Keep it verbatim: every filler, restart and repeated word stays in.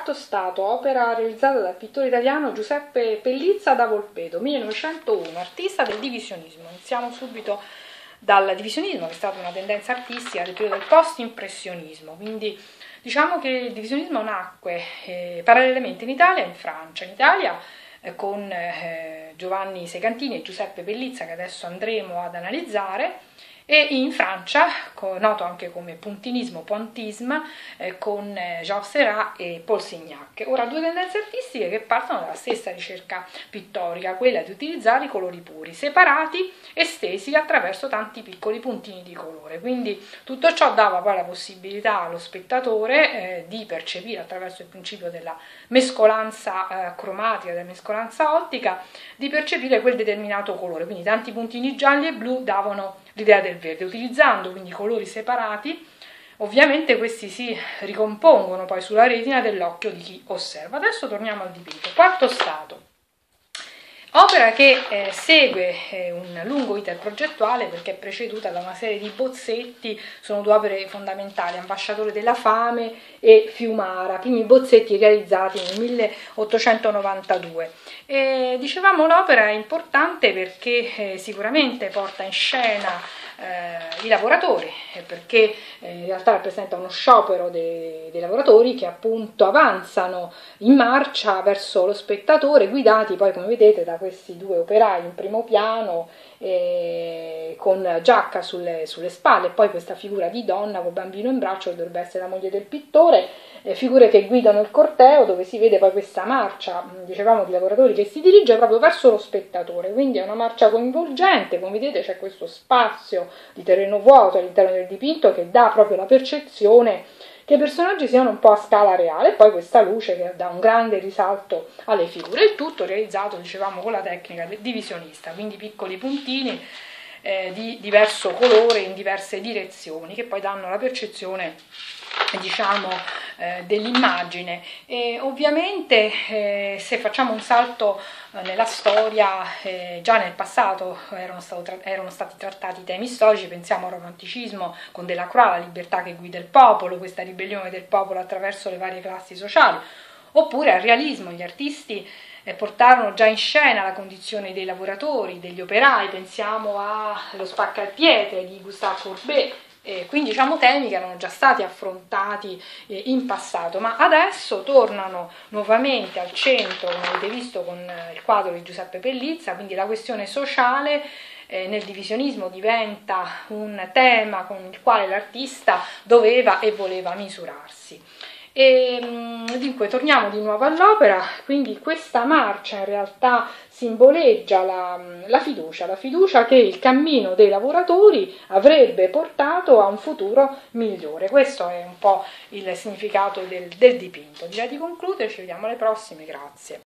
Quarto stato, opera realizzata dal pittore italiano Giuseppe Pellizza da Volpeto, millenovecentouno, artista del divisionismo. Iniziamo subito dal divisionismo, che è stata una tendenza artistica del periodo del post-impressionismo, quindi diciamo che il divisionismo nacque eh, parallelamente in Italia e in Francia. In Italia eh, con eh, Giovanni Secantini e Giuseppe Pellizza, che adesso andremo ad analizzare, e in Francia, noto anche come puntinismo, pointisme, eh, con eh, Jean Serrat e Paul Signac. Ora, due tendenze artistiche che partono dalla stessa ricerca pittorica, quella di utilizzare i colori puri, separati e stesi attraverso tanti piccoli puntini di colore. Quindi tutto ciò dava poi la possibilità allo spettatore eh, di percepire, attraverso il principio della mescolanza eh, cromatica, della mescolanza ottica, di percepire quel determinato colore. Quindi tanti puntini gialli e blu davano l'idea del verde, utilizzando quindi colori separati. Ovviamente questi si ricompongono poi sulla retina dell'occhio di chi osserva. Adesso torniamo al dipinto. Quarto stato, opera che eh, segue eh, un lungo iter progettuale, perché è preceduta da una serie di bozzetti. Sono due opere fondamentali, Ambasciatore della fame e Fiumara, primi bozzetti realizzati nel milleottocentonovantadue. E, dicevamo, l'opera è importante perché eh, sicuramente porta in scena eh, i lavoratori, eh, perché eh, in realtà rappresenta uno sciopero dei, dei lavoratori che appunto avanzano in marcia verso lo spettatore, guidati poi, come vedete, da questi due operai in primo piano, eh, con giacca sulle, sulle spalle, e poi questa figura di donna col bambino in braccio che dovrebbe essere la moglie del pittore, eh, figure che guidano il corteo, dove si vede poi questa marcia, dicevamo, di lavoratori che si dirige proprio verso lo spettatore. Quindi è una marcia coinvolgente. Come vedete c'è questo spazio di terreno vuoto all'interno del dipinto che dà proprio la percezione che i personaggi siano un po' a scala reale, e poi questa luce che dà un grande risalto alle figure. Il tutto realizzato, dicevamo, con la tecnica divisionista, quindi piccoli puntini eh, di diverso colore in diverse direzioni, che poi danno la percezione, diciamo, eh, dell'immagine. E ovviamente eh, se facciamo un salto eh, nella storia, eh, già nel passato erano, stato, erano stati trattati temi storici. Pensiamo al romanticismo con Delacroix, la libertà che guida il popolo, questa ribellione del popolo attraverso le varie classi sociali, oppure al realismo. Gli artisti eh, portarono già in scena la condizione dei lavoratori, degli operai. Pensiamo allo Spaccaspietre di Gustave Courbet. Eh, quindi diciamo temi che erano già stati affrontati eh, in passato, ma adesso tornano nuovamente al centro, come avete visto con eh, il quadro di Giuseppe Pellizza. Quindi la questione sociale eh, nel divisionismo diventa un tema con il quale l'artista doveva e voleva misurarsi. E dunque torniamo di nuovo all'opera. Quindi questa marcia in realtà simboleggia la, la fiducia, la fiducia che il cammino dei lavoratori avrebbe portato a un futuro migliore. Questo è un po' il significato del, del dipinto. Direi di concludere, ci vediamo alle prossime, grazie.